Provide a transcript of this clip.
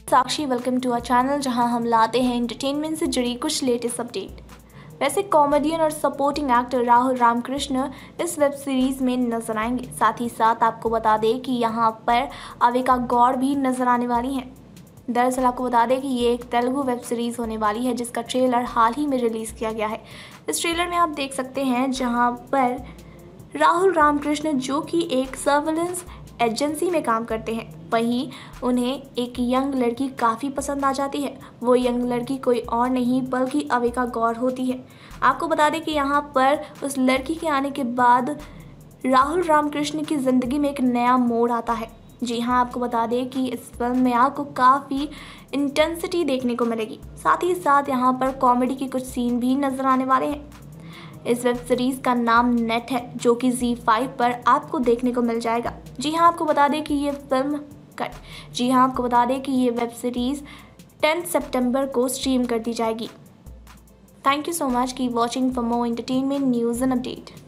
Sakshi, welcome to our channel जहां हम लाते हैं एंटरटेनमेंट से जुड़ी कुछ लेटेस्ट अपडेट। वैसे कॉमेडियन और सपोर्टिंग एक्टर राहुल रामकृष्ण इस वेब सीरीज में नजर आएंगे। साथ ही साथ आपको बता दें कि यहां पर अविका गौड़ भी नजर आने वाली हैं। दरअसल आपको बता दें कि ये एक तेलुगु वेब सीरीज होने वाली है जिसका ट्रेलर हाल ही में रिलीज किया गया है। इस ट्रेलर में आप देख सकते हैं जहाँ पर राहुल रामकृष्ण, जो कि एक सर्विलेंस एजेंसी में काम करते हैं, वहीं उन्हें एक यंग लड़की काफ़ी पसंद आ जाती है। वो यंग लड़की कोई और नहीं बल्कि अविका गौड़ होती है। आपको बता दें कि यहाँ पर उस लड़की के आने के बाद राहुल रामकृष्ण की ज़िंदगी में एक नया मोड़ आता है। जी हाँ, आपको बता दें कि इस फिल्म में आपको काफ़ी इंटेंसिटी देखने को मिलेगी। साथ ही साथ यहाँ पर कॉमेडी के कुछ सीन भी नज़र आने वाले हैं। इस वेब सीरीज़ का नाम नेट है, जो कि ZEE5 पर आपको देखने को मिल जाएगा। जी हाँ, आपको बता दें कि ये वेब सीरीज़ 10 सितंबर को स्ट्रीम कर दी जाएगी। Thank you so much, keep watching for more entertainment news and update.